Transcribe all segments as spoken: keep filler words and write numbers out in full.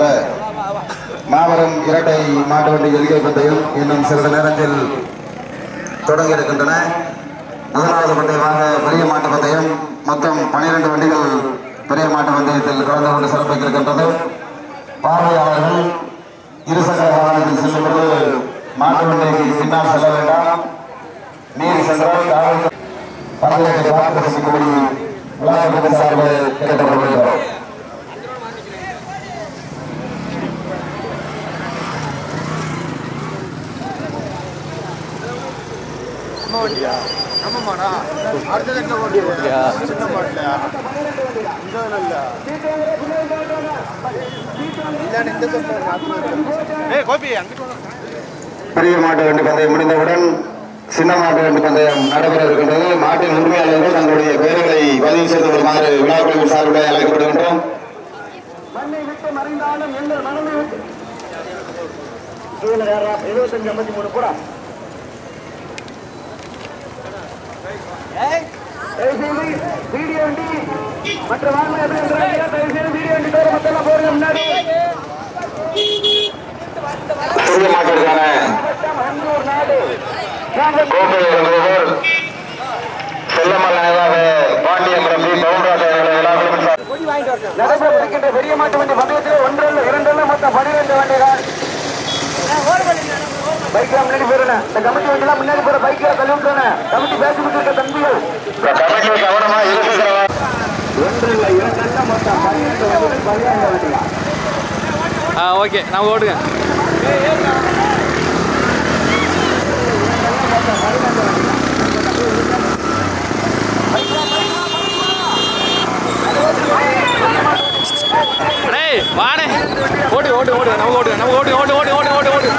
நடைபெறுகின்ற மாபெரும் இரட்டை மாட்டு வண்டி எல்கை பந்தயம் இன்னும் சிறிது நேரத்தில் தொடங்க இருக்கின்றன. முதலாவது பந்தயமாக பெரிய மாட்டு பந்தயம். மொத்தம் பனிரெண்டு வண்டிகள் பெரிய மாட்டு பந்தயத்தில் கலந்து கொண்டு சிறப்பிக்க இருக்கின்றது. பார்வையாளர்கள் இருசக்கர வாகனத்தில் செல்லும் பொழுது மாட்டு வண்டிக்கு பின்னால் செல்ல வேண்டாம். நீர் சென்றால் காவல் பந்தயத்தை பார்த்து ரசிக்கும்படி விளையாட்டு சார்பில் கேட்டுக்கொள்கிறோம். பெரிய மாட்டு வண்டி பந்தயம் முடிந்தவுடன் சின்ன மாட்டு வண்டி பந்தயம் நடைபெற இருக்கின்றது. மாட்டின் உரிமையாளர்கள் தங்களுடைய பெயர்களை பதிவு செய்து கொள்ளுமாறு விழாக்குழுவின் சார்பில் அழைக்கப்படுகின்றோம். இருபத்தஞ்சு ஐம்பத்தி மூணு கூட வீடியோ வண்டி மற்ற வாகனம் வீடியோ வண்டி மொத்தம் போறது முன்னாடி பெரிய மாட்டிற்கான கோப்பை எழுதுவர் செல்லமல் நினைவாக பாண்டியம் ரம்பி பவுன்ராஜ் நடைபெறுகின்ற பெரிய மாட்டு வண்டி பந்தயத்தில் ஒன்றல்ல இரண்டல்ல மொத்தம் பனிரெண்டு வண்டிகள் பைக்ல முன்னாடி போறேன். இந்த கமிட்டி வண்டிலாம் முன்னாடி போற பைக்ல கழுவுறானே. கமிட்டி பேசி கொடுத்த தம்பிகள் கமிட்டி கவனமா இருக்கிறாங்க. ஒன்றல்ல இரண்டல்ல மொத்தம் பனிரெண்டு வண்டிகள் பனிரெண்டு வண்டிகள். ஆ ஓகே நான் ஓடுங்க. வாடே ஓடு ஓடு ஓடு நம்ம ஓடு நம்ம ஓடு ஓடு ஓடு ஓடு ஓடு ஓடு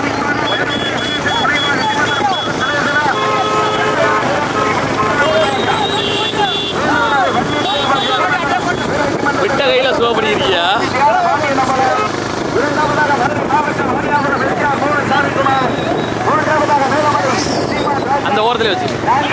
விட்ட கையில ஸ்லோ பண்ணிருக்கியா? அந்த ஓரத்துல வச்சு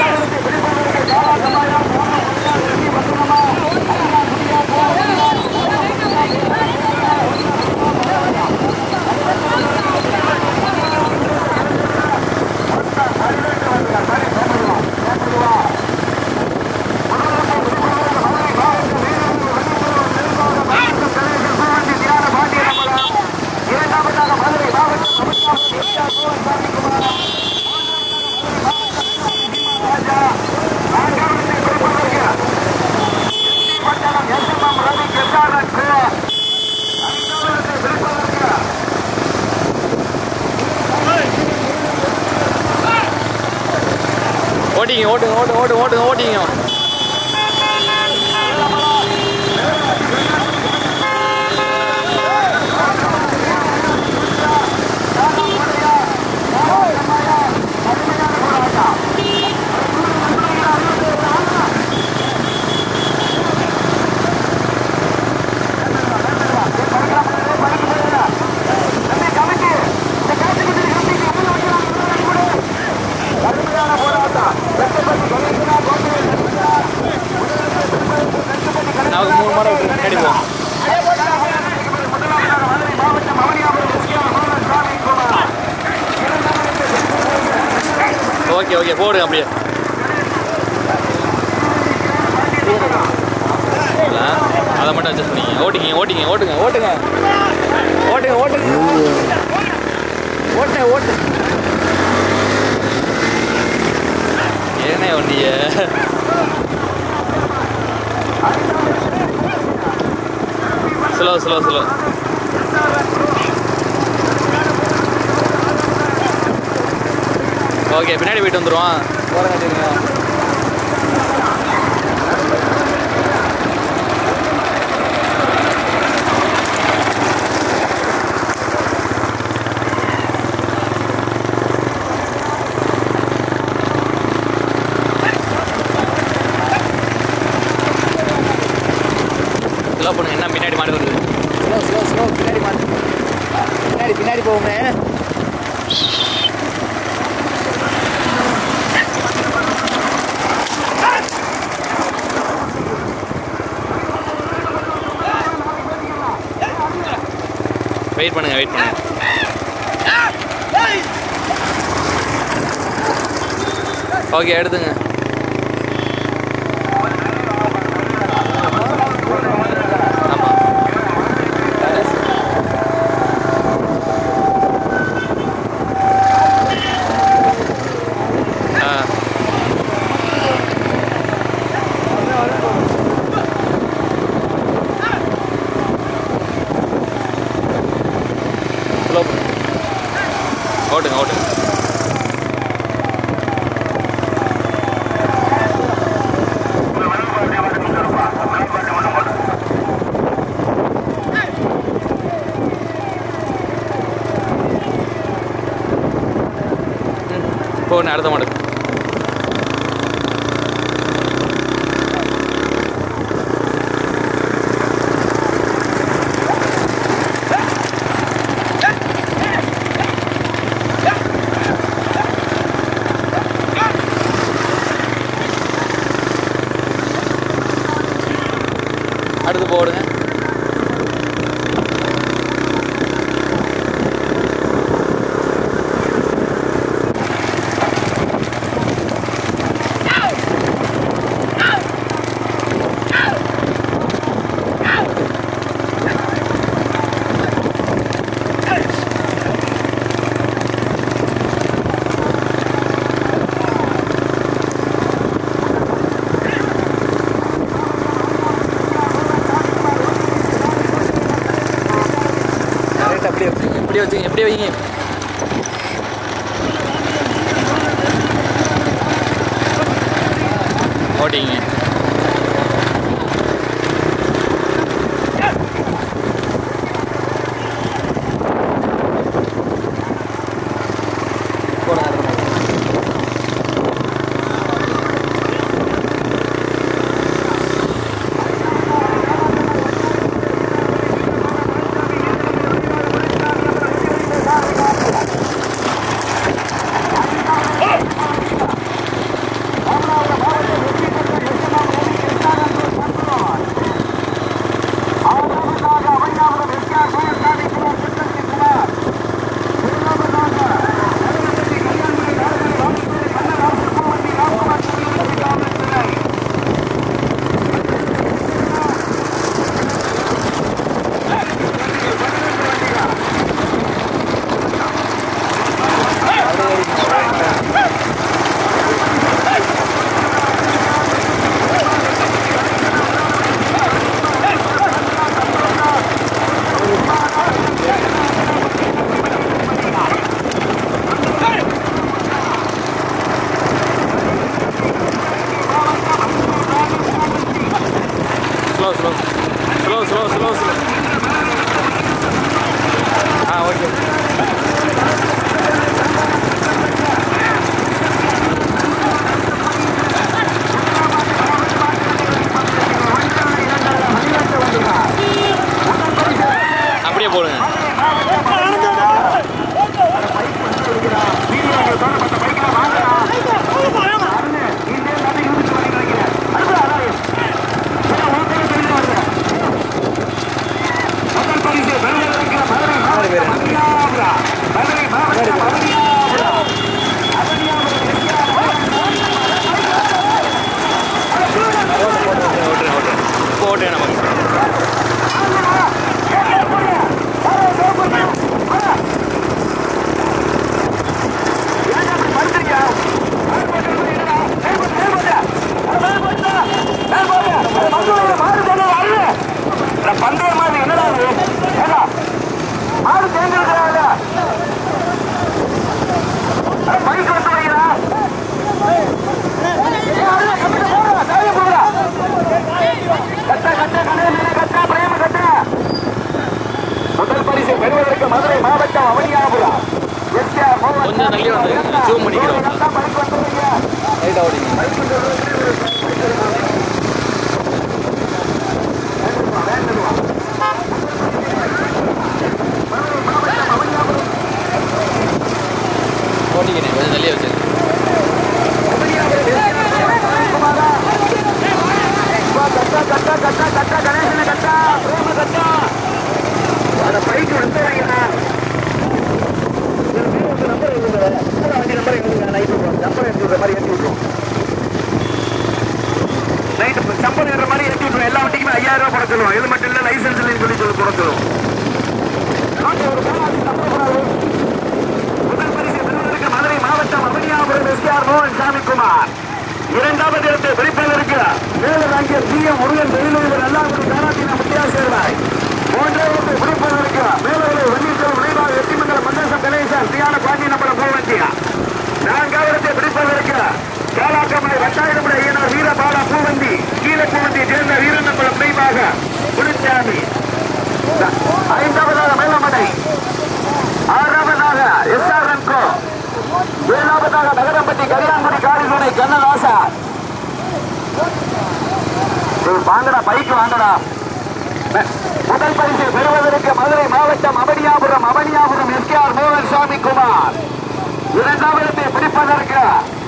ஓட்டிங்க ஓட்டுங்க ஓட்டு ஓட்டு ஓட்டுங்க ஓட்டிங்க. நமக்கு மூணு மாடம் விட்டு முன்னாடி போவோம். ஓகே ஓகே போடுங்க அப்படியே. அதை மட்டும் அட்ஜஸ்ட் பண்ணிங்க. ஓட்டிங்க ஓட்டிங்க ஓட்டுங்க ஓட்டுங்க ஓட்டுங்க ஓட்டுங்க ஓட்டு ஓட்டு ஏனே வண்டிய ஸ்லோ ஸ்லோ ஸ்லோ. ஓகே பின்னாடி போயிட்டு வந்துடுவான். போகிறேன் கட்டிடுங்க. ஸ்லோ பண்ணுங்க. என்ன பின்னாடி மாடு வருது. ஸ்லோ ஸ்லோ ஸ்லோ பின்னாடி மாடு பின்னாடி பின்னாடி போகுங்க. வெயிட் பண்ணுங்க வெயிட் பண்ணுங்க ஓகே எடுத்துங்க ஓட்டுங்க ஓட்டுங்க போன அடுத்த மாடு அடுத்து போடுங்க எப்படி வச்சுங்க எப்படி வைங்க ஓட்டிங்க slow slow slow slow slow slow ah okay அப்படியே போடுங்க போட்டேன் நமக்கு பந்தய மாதிரி என்னடா மாடு தேர்ந்தெடுக்கிறாங்க பைக் வந்து வரீங்களா முதல் பரிசு பெறுவதற்கு மதுரை மாவட்டம் அவனியாபுரம் கொஞ்சம் நகி வந்து ஜூம் பண்ணிக்கிறோம் ரைட்டா ஓடிங்க ஓட்டிக்கிறேன் கொஞ்சம் தள்ளியே வச்சு கட்டா கட்டா கட்டா கட்டா கணேசன கட்டா பிரேம கட்டா அந்த பைக் வந்து முருகன் தொழிலதிபர் நல்லாங்குடி காணாத்தின முத்தியா சேர்வாய் மூன்றாவது பிடிப்பதற்கு மேலவரை வன்னியர் விளைவாக எட்டிமங்கலம் மந்தேசம் கணேசன் தியான பாண்டி நம்பர் பூவந்தியா நான்காவது பிடிப்பதற்கு காலாக்கமலை வட்டாயிரமுறை ஐயனார் வீரபாலா பூவந்தி கீழே பூவந்தியை சேர்ந்த வீரநம்பலம் விளைவாக புலிச்சாமி ஐந்தாவதாக மேலமடை ஆறாவதாக எஸ் ஆர் என்கோ ஏழாவதாக நகரம்பட்டி கரியாங்குடி காரிதுணை கண்ணதாசா வாங்கடா பைக்கு வாங்கடா முதல் பரிசு பெறுவதற்கு மதுரை மாவட்டம் Avaniyapuram Avaniyapuram S K R மோகன் சுவாமி குமார் இரண்டாவது பிடிப்பதற்கு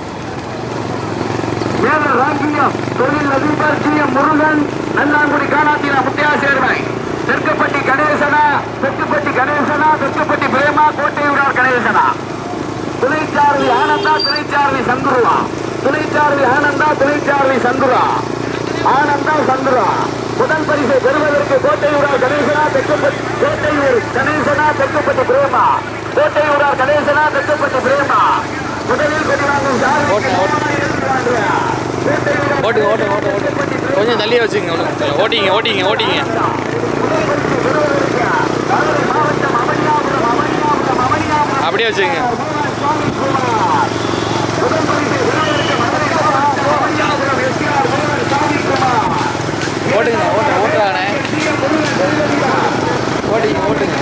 மேலூர் ராங்கியம் தொழில் அதிபர் ஜி எம் முருகன் நல்லாங்குடி காணாத்தின முத்தியா சேர்வை தெற்குப்பட்டி கணேசனா தெற்குப்பட்டி கணேசனா தெற்குப்பட்டி பிரேமா கோட்டையூரார் கணேசனா துணைச்சார்வி ஆனந்தா துணைச்சார்வி சந்துருவா துணைச்சார்வி ஆனந்தா துணைச்சார்வி சந்துரா ஆனந்தா சந்துரா முதல் பரிசை பெறுவதற்கு கோட்டையூரார் கணேசனா தெற்குப்பட்டி கோட்டையூர் கணேசனா தெற்குப்பட்டி பிரேமா கோட்டையூரார் கணேசனா தெற்குப்பட்டி பிரேமா முதலில் பதிவாங்கும் ஓட்டு ஓட்டு ஓட்டு ஓட்டு கொஞ்சம் தள்ளியே வச்சுங்க ஒன்றும் ஓட்டிங்க ஓட்டிங்க ஓட்டிங்க அப்படியே வச்சுங்க ஓட்டுங்க ஓட்டு ஓட்டுறானே ஓட்டிங்க ஓட்டுங்க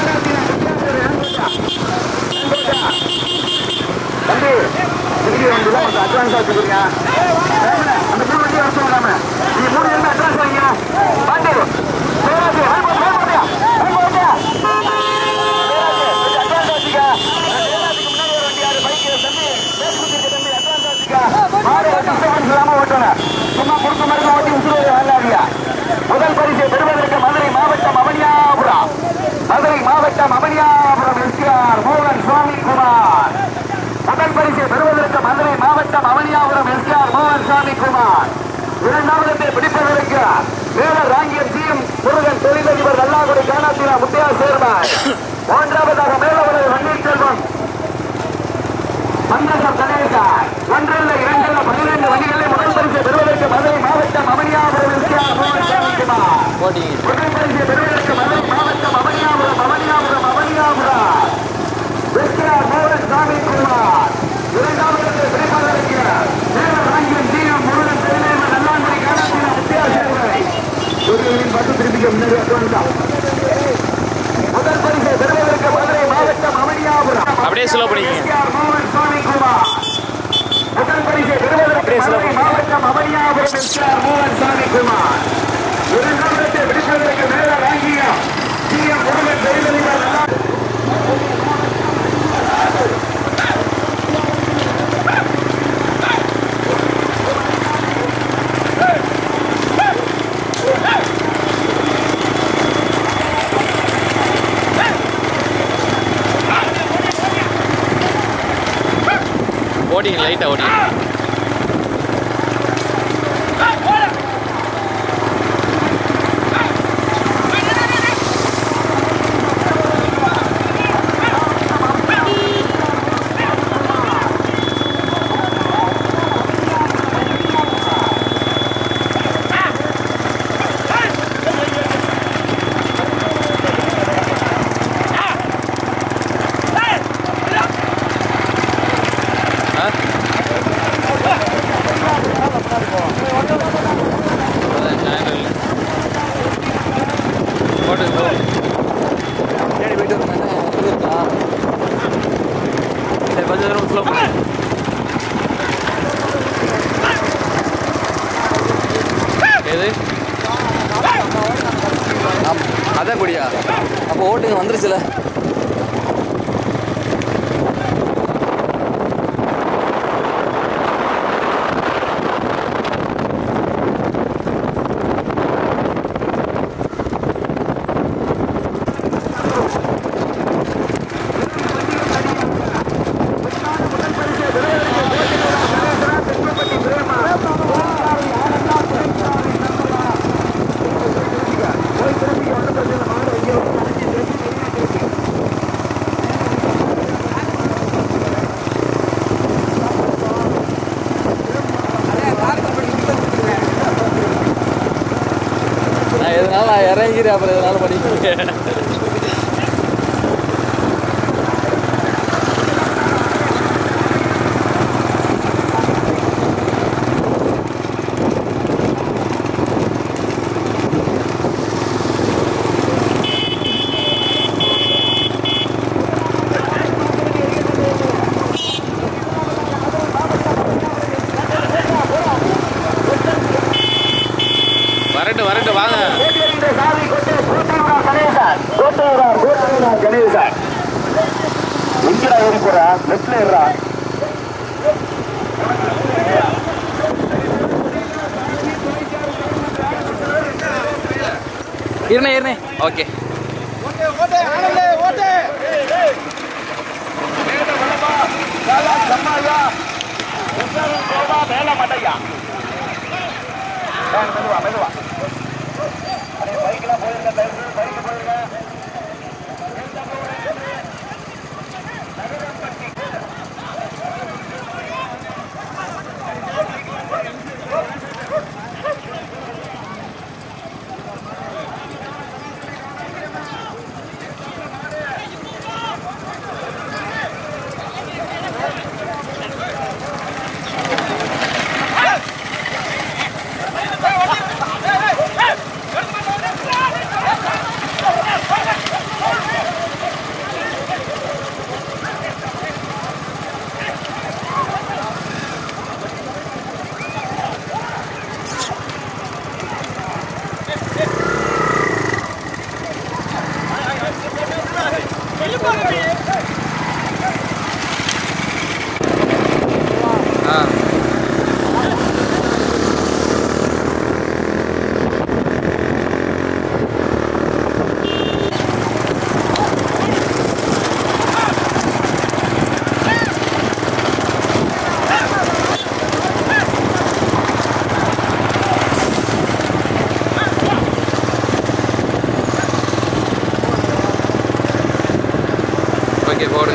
அட்வான்ஸ் வச்சுக்கிறீங்க அந்த மூணு வண்டி வர சொல்லாம நீ மூணு என்ன அட்வான்ஸ் வாங்க பாண்டி சும்மா கொடுத்த மாதிரி ஓட்டி உசுருவாங்க. முதல் பரிசை பெறுவதற்கு மதுரை மாவட்டம் அவனியாபுரம் மதுரை மாவட்டம் அவனியாபுரம் எஸ் கே ஆர் மோகன் சுவாமி குமார் முதல் பரிசை பெறுவதற்கு மதுரை மாவட்டம் அவனியாபுரம் எஸ் கே ஆர் மோகன் சுவாமி குமார் இரண்டாவது பிடிப்பதற்கு மேலர் ராங்கியம் ஜி எம் முருகன் தொழிலதிபர் நல்லாங்குடி காணாத்தின முத்தியா சேர்வார் மூன்றாவதாக மேலவரை வன்னீர் செல்வம் மந்தேசம் கணேசன் ஒன்றல்ல இரண்டல்ல பன்னிரண்டு வண்டிகளை முதல் பரிசை பெறுவதற்கு மதுரை மாவட்டம் அவனியாபுரம் எஸ் கே ஆர் மோகன் சுவாமி குமார் முதல் பரிசை பெறுவதற்கு மதுரை மாவட்டம் Avaniyapuram Avaniyapuram Avaniyapuram S K R மோகன் சுவாமி குமார் இரண்டாவது பிடிப்பதற்கு மேலர் ராங்கியம் ஜி எம் முருகன் தொழிலதிபர் நல்லாங்குடி காணாத்தின முத்தியா சேர்வார் பத்து திருப்பிக்க முன்னாடி முதல் பரிசை பெறுவதற்கு மதுரை மாவட்டம் அவனியாபுரம் அப்படியே ஸ்லோ பண்ணிக்கங்க மோகன் சுவாமி குமார் முதல் பரிசை பெறுவதற்கு மதுரை மாவட்டம் அவனியாபுரம் எஸ் கே ஆர் மோகன் சுவாமி குமார் இரண்டாவது பிடிப்பதற்கு மேலர் ராங்கியம் ஜி எம் முருகன் தொழிலதிபர் ஓடிங்க லைட்டா ஓடிங்க அதான் குடியா அப்போ ஓட்டுங்க வந்துருச்சுல படிக்கிற அப்புறம் எதனால படிக்கிறீங்க. வரட்டு வரட்டு வாங்க. கணேசன் எங்கடா ஏறி போறா? லெப்ட்ல ஏறா. இருண்ணே இருண்ணே. ஓகே மேல மாட்டையா மெதுவா மெதுவா பைக்லாம் போயிருங்க, பைக்கு போயிருங்க. ஓகே போடுங்க.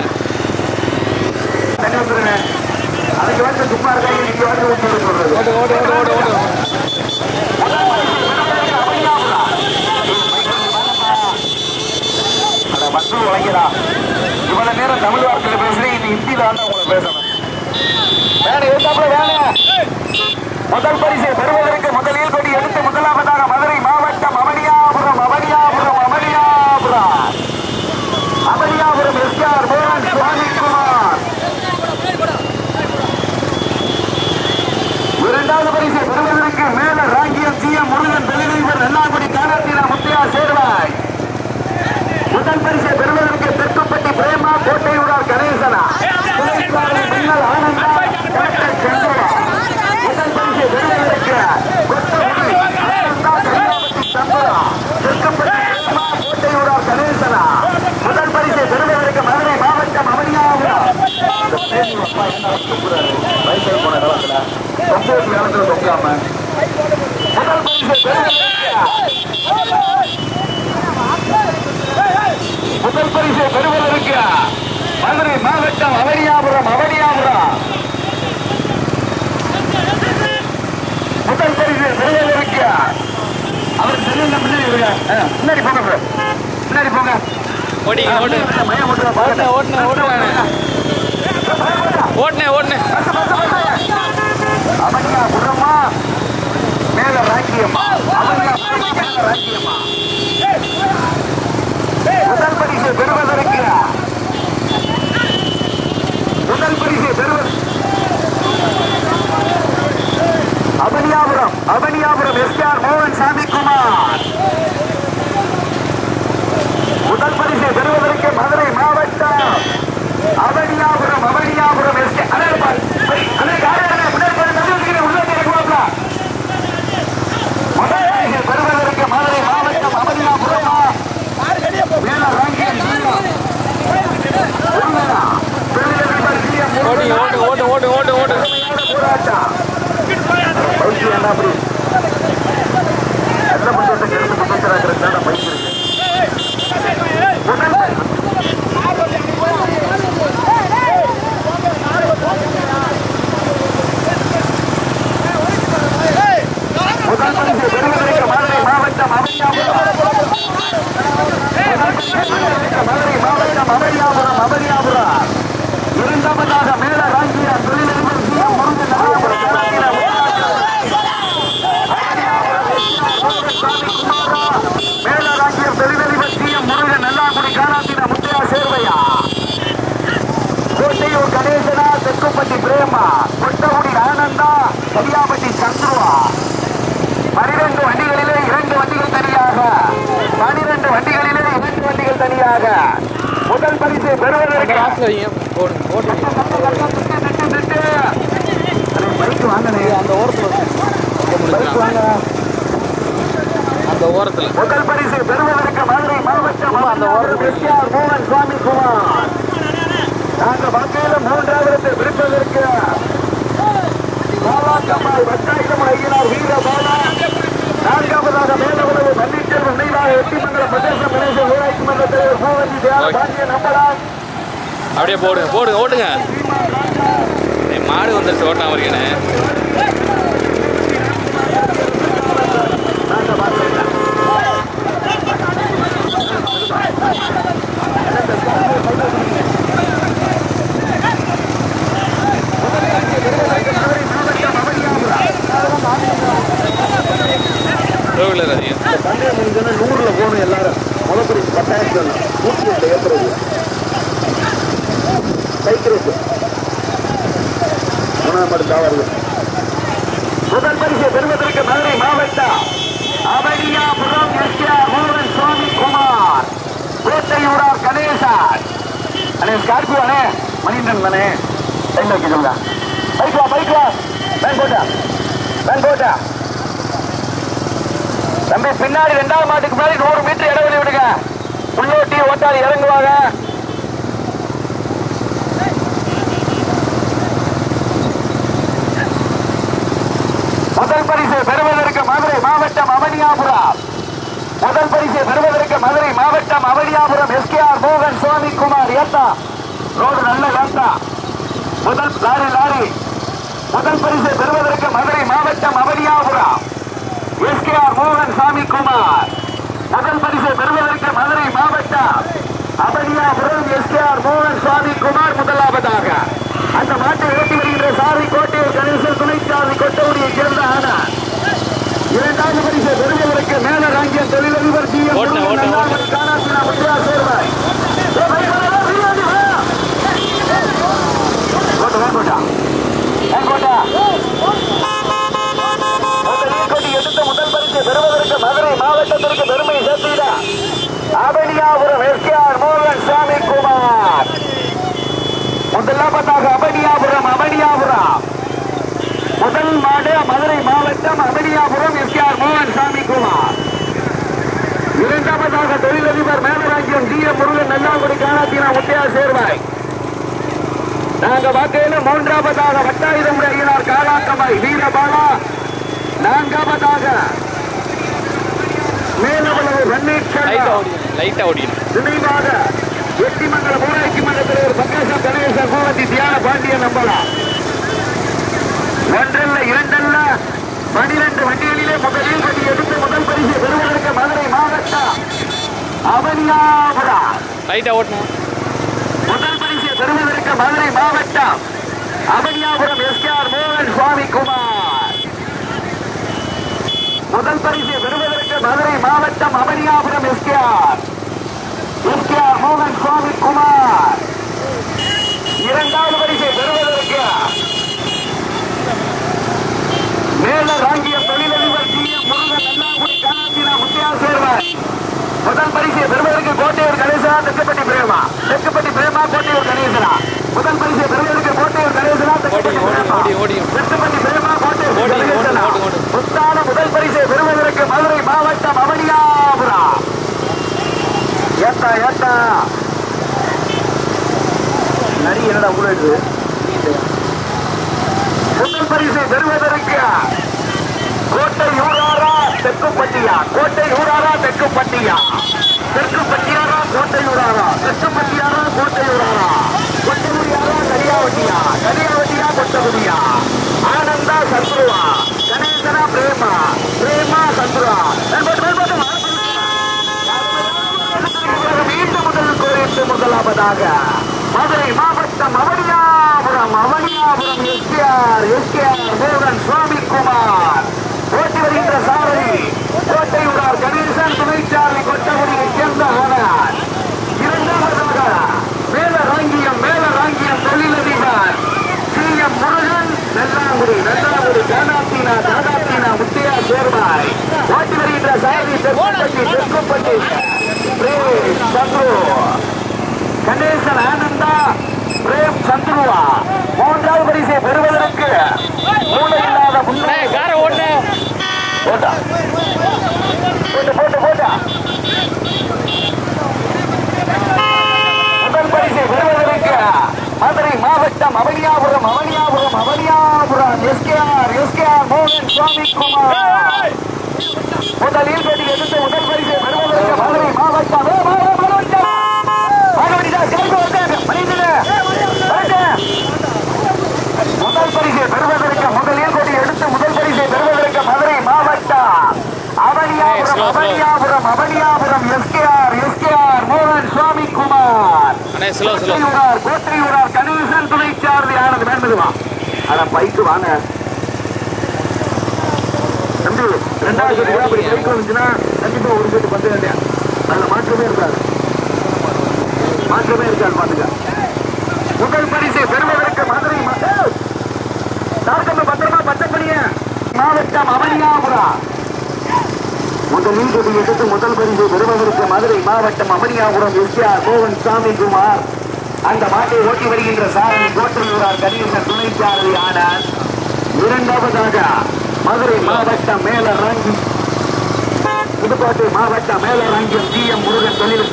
அதுக்கு வந்து சும்மா இருக்காங்க, நீங்க வந்து சொல்றது ஓடு ஓடு ஓடு ஓடு ஓடு. அட மற்ற உழைக்கிறா இவ்வளவு நேரம் தமிழ் வார்த்தையில பேசுறேன், இது ஹிந்தியில வந்து உங்களுக்கு பேசணும். வேற ஏத்தாப்புல வேலை. முதல் பரிசை பெறுவதற்கு முதலில் கொடி எடுத்து முதலாவதாக மதுரை மாவட்டம் அவனியாபுரம் அவனியாபுரம் அவனியாபுரம் அவனியாபுரம் எஸ் ஆர் மோகன் சுவாமிக்குமார். இரண்டாவது பரிசை பெறுவதற்கு மேல ராங்கியம் ஜி எம் முருகன் தலைவர் நல்லாங்குடி காலத்தினா முத்தையா சேர்வாய். முதல் பரிசை பெறுவதற்கு தெற்குப்பட்டி பிரேமா கோட்டையூரார் கணேசனா மின்னல் ஆனந்தா டாக்டர் சந்திரா. முதல் பரிசை பெறுவதற்கு சந்திரா தெற்குப்பட்டி பிரேமா கோட்டையூரார் கணேசனா. முதல் பரிசை பெறுவதற்கு மதுரை மாவட்டம் அவனியாபுரம். வயசில் போன காலத்துல தொங்கோட்டு காலத்துல தொங்காம முதல் பரிசை முதல் பரிசை பெறுவதற்கு மதுரை மாவட்டம் அவனியாபுரம் அவனியாபுரம். முதல் பரிசை பெறுவதற்கு அவர் செல்லுங்க, முன்னாடி இருங்க, முன்னாடி போங்க, முன்னாடி போங்க. ஓடிங்க ஓடு. மயம் ஓட்டுற ஓட்டுனே ஓட்டுனே ஓட்டுனே ஓட்டுனே ஓட்டுனே. அவனியாபுரமா மேல ராக்கியம்மா அவனியாபுரம் மேல ராக்கியம்மா. முதல் பரிசை பெறுவதற்கு முதல் பரிசை பெறுவது அவனியாபுரம் அவனியாபுரம் எஸ் ஆர் மோகன் சாமிக்குமார். முதல் பரிசை பெறுவதற்கு மதுரை மாவட்டம் அவனியாபுரம் அவனியாபுரம் எஸ் முதல் பரிசை பெறுவதற்கு மதுரை மாவட்டம் அவனியாபுரம் மேல ராங்கியம் ஓடி ஓடு ஓடு ஓடு ஓடு ஓடு. போராட்டம் பைக்கு என்ன அப்படி எத்தனை பண்றதுக்கு எடுத்து புத்தகராக்கிறதுக்கான பைக் இருக்கு. முதல் பரிசை பெறுவதற்கு மதுரை மாவட்டம் அவனியாபுரம் மாவட்டம் அவனியாபுரம் அவனியாபுரம் இரண்டாவதாக மேல ராங்கிய தொழிலதிபர் சி எம் முருகன் மேல ராங்கிய தொழிலதிபர் சி எம் முருகன் நல்லாக்குடி காலாத்தின முத்தையா சேர்வையா கோட்டையூர் கணேசனா தெக்குப்பட்டி பிரேமா கொட்டகுடி ஆனந்தா கலியாபட்டி சந்துருவா பனிரெண்டு வண்டிகளிலே இரண்டு வண்டிகள் தனியாக பனிரெண்டு வண்டிகளிலே இரண்டு வண்டிகள் தனியாக முதல் பரிசு பெறுவதற்கு அந்த ஓரத்தில் அந்த ஓரத்தில் முதல் பரிசு பெறுவதற்கு மதுரை மாவட்டம் அந்த ஓரத்தில் மோகன் சுவாமி குமார் நாங்கள் வகையில மூன்றாவது விடுப்பதற்கு பாலாக்கம்மாள் வட்டாயிரம் ஐயனார் வீரபாலா நான்காவதாக மேலவளவு பன்னீர்செல்வம் நினைவாக எட்டிமங்கலம் பிரதேச கணேச ஊராட்சி மன்ற தலைவர் பூவஞ்சி தேவ பாண்டிய நம்பலாம் அப்படியே போடுங்க போடுங்க ஓட்டுங்க மாடு வந்துருச்சு ஓட்டாம இருக்கேன்னு நூறுல போகணும் எல்லாரும் முதப்படி பத்தாயிரம் நூற்றி எட்டு ஏற்றுறது சைக்கிளுக்கு மூணாம் படுத்தா வருது முதல் பரிசை பெறுவதற்கு மதுரை மாவட்டம் அவனியாபுரம் எஸ் கே மோகன் சுவாமி குமார் கோட்டையூரார் கணேசன் அண்ணே ஸ்கார்பியோ அண்ணே மணிகண்டன் தானே டைம் வைக்க சொல்லுங்க பைக் வா பைக் வா வேன் கோட்டா வேன் கோட்டா தம்பி பின்னாடி ரெண்டாவது மாட்டுக்கு மேலே நூறு மீட்டர் இடைவெளி விடுங்க உள்ளோட்டி ஓட்டாளி இறங்குவாங்க முதல் பரிசை பெறுவதற்கு மதுரை மாவட்டம் அவனியாபுரம் முதல் பரிசை பெறுவதற்கு மதுரை மாவட்டம் அவனியாபுரம் எஸ் கே ஆர் மோகன் சுவாமி குமார் ஏத்தா ரோடு நல்ல ஏத்தா முதல் லாரி லாரி முதல் பரிசை பெறுவதற்கு மதுரை மாவட்டம் அவனியாபுரம் எஸ் கே ஆர் மோகன் சாமி குமார் முதல் பரிசை பெறுவதற்கு மதுரை மாவட்டம் அவனியாபுரம் எஸ் கே ஆர் மோகன் சுவாமி குமார் முதலாவதாக அந்த மாட்டை ஓட்டி வருகின்ற சாரி கோட்டையூர் கணேசன் துணைச்சாரி கொட்டகுடியை சேர்ந்த ஆனார் இரண்டாவது பரிசை பெறுவதற்கு மேல ராங்கிய தொழிலதிபர் சி எம் காணாத்தினா முத்தையா சேர்வாய் எடுத்த முதல் பரிசை பெறுவதற்கு மதுரை மாவட்டத்திற்கு பெருமை சேர்த்திட அவனியாபுரம் எஸ் கே ஆர் மோகன் சாமி குமார் முதலாவதாக அவனியாபுரம் அவனியாபுரம் முதல் மாடு மதுரை மாவட்டம் அவனியாபுரம் எஸ் கே ஆர் மோகன் சாமி குமார் இரண்டாவதாக தொழிலதிபர் மேலராஜ்யம் டி எம் முருகன் நல்லாங்குடி காணாத்தினா முத்தையா சேர்வாய் நாங்க வாக்கையில மூன்றாவதாக வட்டாயிரம் ஐயனார் காலாக்கமாய் வீரபாலா நான்காவதாக மேலவளவு நினைவாக எட்டிமங்கலம் ஊராட்சி மன்ற தலைவர் பக்காசம் கணேசன் கோவத்தி தியான பாண்டிய நம்பலாம் ஒன்றல்ல இரண்டல்ல பனிரெண்டு வண்டிகளிலே முதலில் வண்டி எடுத்து முதல் பரிசு பெறுவதற்கு மதுரை மாவட்டம் அவனியாபுரம் முதல் பரிசு பெறுவதற்கு மதுரை மாவட்டம் அவனியாபுரம் எஸ் கே ஆர் மோகன் சுவாமி குமார் முதல் பரிசு பெறுவதற்கு மதுரை மாவட்டம் Avaniyapuram S K R S K R மோகன் சுவாமி குமார் இரண்டாவது பரிசை பெறுவதற்கு மேல ராங்கிய தொழிலதிபர் சி எம் முருகன் நல்லாங்குடி காணாத்தினா முத்தையா சேர்வாய் முதல் பரிசை பெறுவதற்கு கோட்டையூர் கணேசனா தெக்குப்பட்டி பிரேமா தெக்குப்பட்டி பிரேமா கோட்டையூர் கணேசனா முதல் பரிசை பெறுவதற்கு கோட்டையூர் கணேசனா தெக்குப்பட்டி பிரேமா தெக்குப்பட்டி பிரேமா கோட்டையூர் கணேசனா முத்தான முதல் பரிசை பெறுவதற்கு மதுரை மாவட்டம் அவனியாபுரம் ஏத்தா ஏத்தா நரி என்னடா ஊழல் முதல் பரிசை பெறுவதற்கு கோட்டை ஊராரா தெக்குப்பட்டியா கோட்டை ஊராரா தெக்குப்பட்டியா தெற்குப்பட்டியாரா கோட்டை ஊராரா தெற்குப்பட்டியாரா கோட்டை ஊராரா கொட்டகுடியாரா கலியாவட்டியா கலியாவட்டியா கொட்டகுடியா ஆனந்தா சந்துருவா கணேசனா பிரேமா பிரேமா சந்துருவா மீண்டும் முதல் கோரிட்டு முதலாவது இரண்டாவதாக மதுரை மாவட்டம் அவனியாபுரம் அவனியாபுரம் எஸ்கேஆர் எஸ்கேஆர் மோகன் சுவாமி குமார் ஓட்டி வருகின்ற சாரதி கோட்டையூரார் கணேசன் துணைச்சாலை கொட்டகுடியை சேர்ந்த ஆனார். இரண்டாவதாக மேலராங்கியம் மேலராங்கியம் தொழிலதிபர் சி எம் முருகன் நல்லாங்குடி நல்லாங்குடி தானாத்தீனா தானாத்தீனா முத்தையா சேர்வாய் ஓட்டி வருகின்ற சாரதி தெற்குப்பட்டி தெற்குப்பட்டி பிரேம் சந்துரு கணேசன் ஆனந்தா பிரேம் சந்துருவா மூன்றாவது பரிசை பெறுவதற்கு மூளை இல்லாத முன்னே கார ஓட்டு போட்டா போட்டு போட்டு போட்டா முதல் பரிசை பெறுவதற்கு மதுரை மாவட்டம் அவனியாபுரம் அவனியாபுரம் அவனியாபுரம் எஸ்கேஆர் எஸ்கேஆர் மோகன் சுவாமி குமார் முதலில் கட்டி எடுத்து முதல் பரிசை பெறுவதற்கு மதுரை மாவட்டம் முதல் பரிசை பெறுவதற்கு முதலில் கொடி எடுத்து முதல் பரிசை பெறுவதற்கு மதுரை மாவட்டம் அவனியாபுரம் அவனியாபுரம் அவனியாபுரம் எஸ்கேஆர் எஸ்கேஆர் மோகன் சுவாமி குமார் கோட்டையூரார் கோட்டையூரார் கணேசன் துணை சார்தி ஆனது வேண்டுமா ஆனா பைக்கு வாங்க தம்பி ரெண்டாவது அப்படி பைக் வந்துச்சுன்னா கண்டிப்பா ஒரு பேட்டு பத்து வேண்டிய அதுல மாற்றமே இருக்காது மாற்றமே இருக்காது பாத்துக்க முதல் பரிசை பெறுவதற்கு மதுரை பத்திரமா பச்சப்படிய மாவட்டம் அவனியாபுரம் முதலில் கொடி எடுத்து முதல் பரிசை பெறுவதற்கு மதுரை மாவட்டம் அவனியாபுரம் எஸ்ஆர் மோகன் சாமி குமார் அந்த மாட்டை ஓட்டி வருகின்ற சாரதி கோட்டையூரார் கணேசன் துணை சாரதி ஆனார். இரண்டாவதாக மதுரை மாவட்டம் மேலராங்கி புதுக்கோட்டை மாவட்டம் மேலராங்கியம் சி எம் முருகன் தொழில்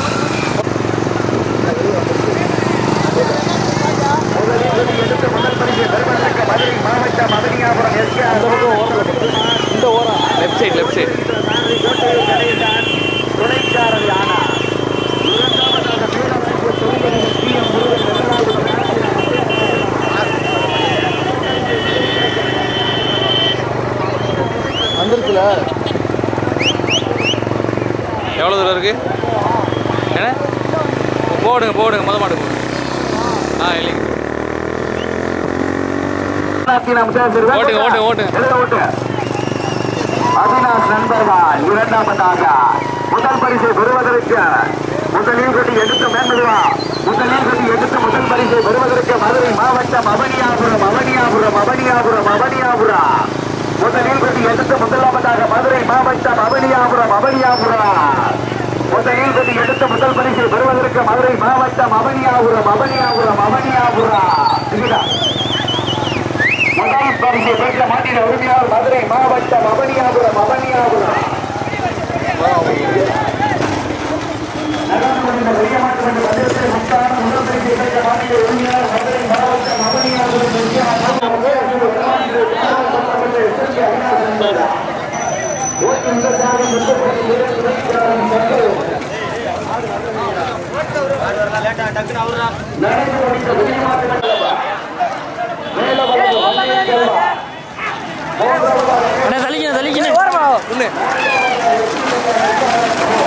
எடுத்து முதல் பரிசை பெறுவதற்கு மதுரை மாவட்டம் அவனியாபுரம் எஸ்ஆர் இந்த ஓரம் left side left side Ganesan துணை சாரதி ஆனார். இரண்டாவதாக மேலராங்கியம் தொழில் சி எம் முருகன் வந்துருக்குல எவ்வளோ தூரம் இருக்கு என்ன போடுங்க போடுங்க முத மாடு போடுங்க ஆ இல்லைங்க ஓட்டுங்க ஓட்டுங்க ஓட்டுங்க அவினாஷ் நண்பர்கள் இரண்டாவதாக முதல் பரிசை பெறுவதற்கு முதலில் கட்டி எடுத்து மேம்படுவா முதலில் கட்டி எடுத்து முதல் பரிசை பெறுவதற்கு மதுரை மாவட்டம் அவனியாபுரம் அவனியாபுரம் அவனியாபுரம் அவனியாபுரம் முதலில் கட்டி எடுத்து முதலாவதாக மதுரை மாவட்டம் அவனியாபுரம் அவனியாபுரம் முதலில் கட்டி எடுத்து முதல் பரிசை பெறுவதற்கு மதுரை மாவட்டம் அவனியாபுரம் அவனியாபுரம் அவனியாபுரம் முதல் பரிசை பெற்ற மாட்டின உரிமையாளர் மதுரை மாவட்டம் அவனியாபுரம் அவனியாபுரம் முதல் பரிசை பெற்ற மாட்டின உரிமையாளர் மதுரை மாவட்டம் தலிக்கணும் தலிக்கணும்